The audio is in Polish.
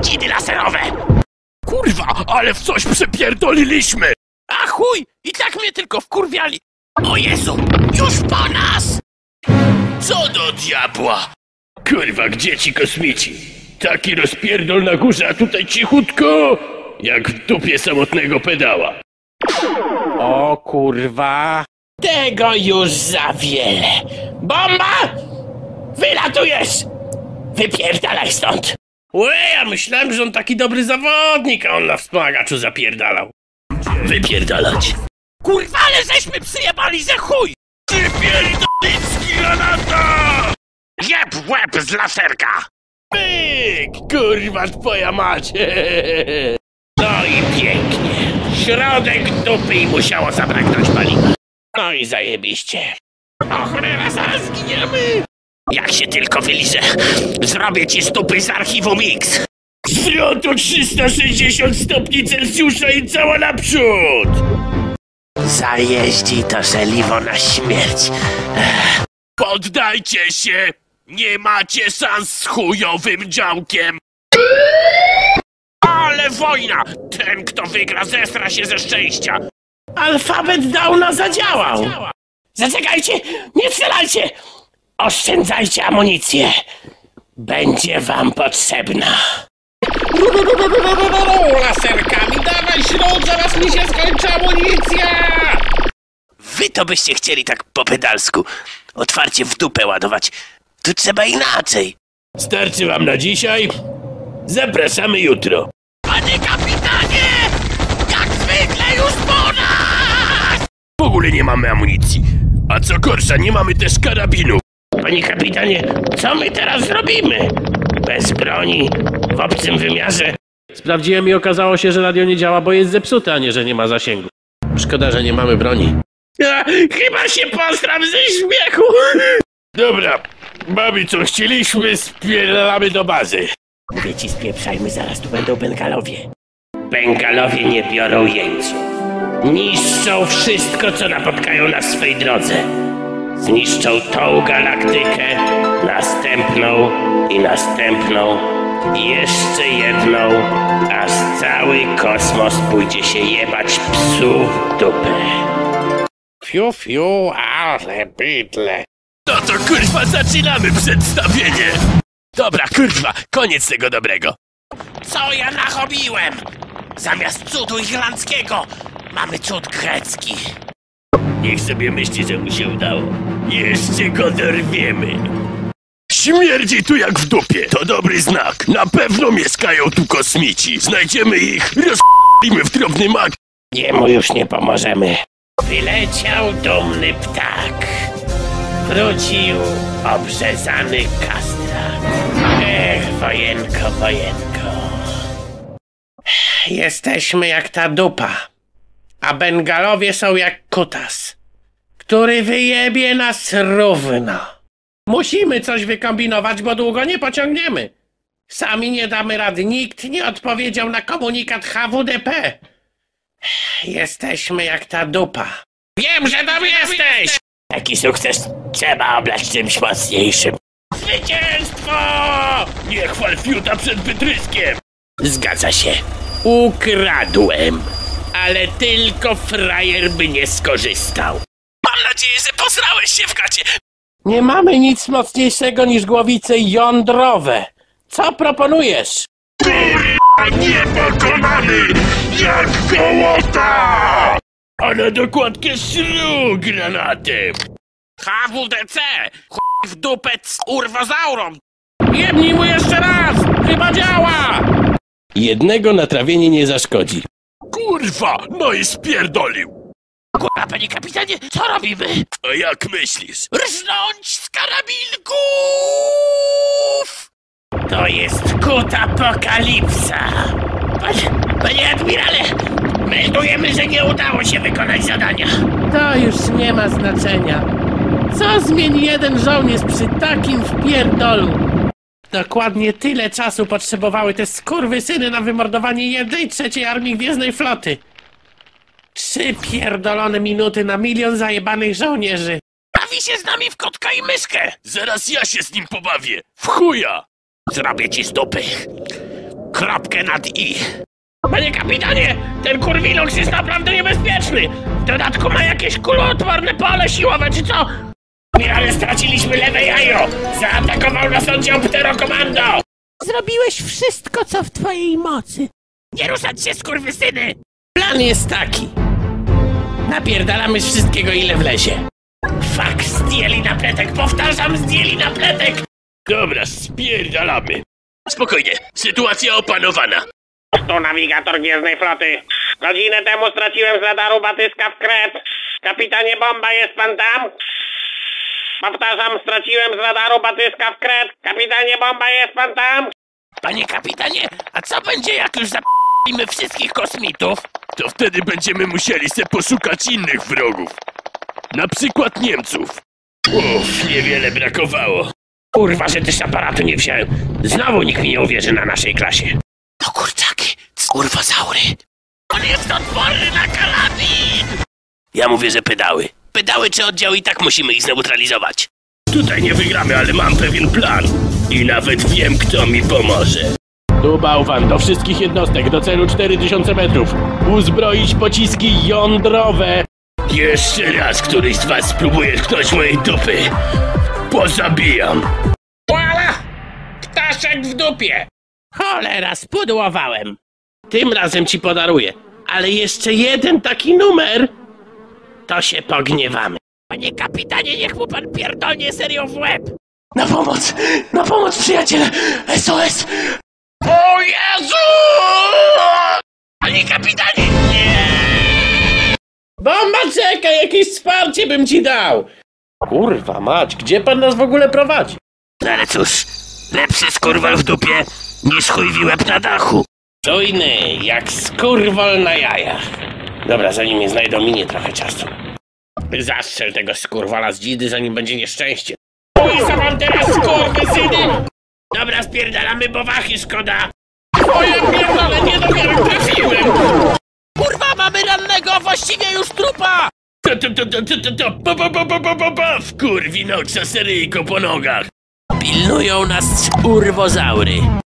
skidy laserowe! Kurwa, ale w coś przepierdoliliśmy! A chuj! I tak mnie tylko wkurwiali! O Jezu! Już po nas! Co do diabła? Kurwa, gdzie ci kosmici? Taki rozpierdol na górze, a tutaj cichutko! Jak w dupie samotnego pedała. O kurwa! Tego już za wiele! Bomba! Wylatujesz! Wypierdalaj stąd! Łe, ja myślałem, że on taki dobry zawodnik, a on na wspomagaczu zapierdalał. Wypierdalać. Kurwa, ale żeśmy przyjebali ze chuj! Wypierdolić granata! Jeb w łeb z laserka! Pyk! Kurwa, twoja mać! No i pięknie! Środek dupy i musiało zabraknąć paliwa. No i zajebiście. O cholera, zaraz zginiemy! Jak się tylko wyliżę, zrobię ci z dupy z archiwum Mix. Zwrotu 360 stopni Celsjusza i cała naprzód! Zajeździ to żeliwo na śmierć. Poddajcie się! Nie macie szans z chujowym działkiem! Ale wojna! Ten, kto wygra, zesra się ze szczęścia. Alfabet Downa zadziałał. Zaczekajcie! Nie strzelajcie! Oszczędzajcie amunicję. Będzie wam potrzebna. Laserkami, dawaj śród, zaraz mi się skończy amunicja! Wy to byście chcieli tak po pedalsku. Otwarcie w dupę ładować. Tu trzeba inaczej. Starczy wam na dzisiaj? Zapraszamy jutro. Panie kapitanie! Jak zwykle już po nas! W ogóle nie mamy amunicji. A co gorsza, nie mamy też karabinu. Panie kapitanie, co my teraz zrobimy? Bez broni, w obcym wymiarze. Sprawdziłem i okazało się, że radio nie działa, bo jest zepsute, a nie, że nie ma zasięgu. Szkoda, że nie mamy broni. Chyba się postram ze śmiechu. Dobra, mamy co chcieliśmy, spierdalamy do bazy. Mówię ci, spieprzajmy, zaraz tu będą Bengalowie. Bengalowie nie biorą jeńców. Niszczą wszystko, co napotkają na swej drodze. Zniszczą tą galaktykę, następną i następną i jeszcze jedną, aż cały kosmos pójdzie się jebać psu w dupę. Fiu, fiu, ale bydle. No to kurwa zaczynamy przedstawienie. Dobra kurwa, koniec tego dobrego. Co ja nachobiłem? Zamiast cudu irlandzkiego mamy cud grecki. Niech sobie myśli, że mu się udało. Jeszcze go dorwiemy. Śmierdzi tu jak w dupie. To dobry znak. Na pewno mieszkają tu kosmici. Znajdziemy ich, rozp***imy w drobny mak. Jemu już nie pomożemy. Wyleciał dumny ptak. Wrócił obrzezany kastrat. Ech, wojenko, wojenko. Jesteśmy jak ta dupa. A Bengalowie są jak kutas, który wyjebie nas równo. Musimy coś wykombinować, bo długo nie pociągniemy. Sami nie damy rady. Nikt nie odpowiedział na komunikat HWDP. Jesteśmy jak ta dupa. Wiem, że tam jesteś! Taki sukces trzeba oblać czymś mocniejszym. Zwycięstwo! Nie chwal fiuta przed wytryskiem. Zgadza się. Ukradłem. Ale tylko frajer by nie skorzystał. Mam nadzieję, że posrałeś się w gacie. Nie mamy nic mocniejszego niż głowice jądrowe. Co proponujesz? Kurwa, niepokonany! Jak gołota! A na dokładkę szru granatem. HWDC! Chuj w dupę urwozaurom! Jebnij mu jeszcze raz! Chyba działa! Jednego natrawienie nie zaszkodzi. Kurwa, no i spierdolił. Kurwa, panie kapitanie, co robimy? A jak myślisz? Rżnąć z karabinków! To jest kut apokalipsa. Panie admirale, meldujemy, że nie udało się wykonać zadania. To już nie ma znaczenia. Co zmieni jeden żołnierz przy takim wpierdolu? Dokładnie tyle czasu potrzebowały te skurwysyny na wymordowanie 1/3 armii Gwiezdnej Floty. 3 pierdolone minuty na 1 000 000 zajebanych żołnierzy. Bawi się z nami w kotka i myszkę. Zaraz ja się z nim pobawię. W chuja! Zrobię ci z dupy. kropkę nad i. Panie kapitanie, ten kurwiloks jest naprawdę niebezpieczny. W dodatku ma jakieś kuloodporne pole siłowe, czy co? Ale straciliśmy lewe jajo. Zaatakował nas oddział pterokomando. Zrobiłeś wszystko, co w twojej mocy. Nie ruszać się, skurwysyny! Plan jest taki. Napierdalamy z wszystkiego, ile wlezie. Fuck, zdjęli napletek, powtarzam, zdjęli napletek! Dobra, spierdalamy. Spokojnie, sytuacja opanowana. Tu nawigator Gwiezdnej Floty. Godzinę temu straciłem z radaru batyska w kret. Kapitanie Bomba, jest pan tam? Powtarzam, straciłem z radaru batyska w kret. Kapitanie Bomba, jest pan tam? Panie kapitanie, a co będzie, jak już zapalimy wszystkich kosmitów? To wtedy będziemy musieli se poszukać innych wrogów. Na przykład Niemców. Uff, niewiele brakowało. Kurwa, że też aparatu nie wziąłem. Znowu nikt mi nie uwierzy na naszej klasie. To kurczaki, skurwozaury. On jest odporny na karabin! Ja mówię, że pedały. Pedały czy oddział, i tak musimy ich zneutralizować. Tutaj nie wygramy, ale mam pewien plan. I nawet wiem, kto mi pomoże. Tu bałwan, do wszystkich jednostek, do celu 4000 metrów. Uzbroić pociski jądrowe. Jeszcze raz któryś z was spróbuje tknąć mojej dupy. Pozabijam. Voila! Ptaszek w dupie! Cholera, spudłowałem. Tym razem ci podaruję. Ale jeszcze jeden taki numer, to się pogniewamy. Panie kapitanie, niech mu pan pierdolnie serio w łeb. Na pomoc przyjaciele! SOS! O Jezu! Panie kapitanie, nie! Bomba, czekaj, jakieś wsparcie bym ci dał! Kurwa mać, gdzie pan nas w ogóle prowadzi? No ale cóż, lepszy skurwol w dupie niż chuj w łeb na dachu. Czujny, jak skurwol na jajach. Dobra, zanim mnie znajdą, minie trochę czasu. Zastrzel tego skurwola z dzidy, zanim będzie nieszczęście. Oj, co mam teraz, skurwysyny? Dobra, spierdalamy, bo wachy szkoda. Twoje pierdolę, nie dopiero trafiłem. Kurwa, mamy rannego, a właściwie już trupa. Wkurwinoksa seryjko po nogach. Pilnują nas skurwozaury.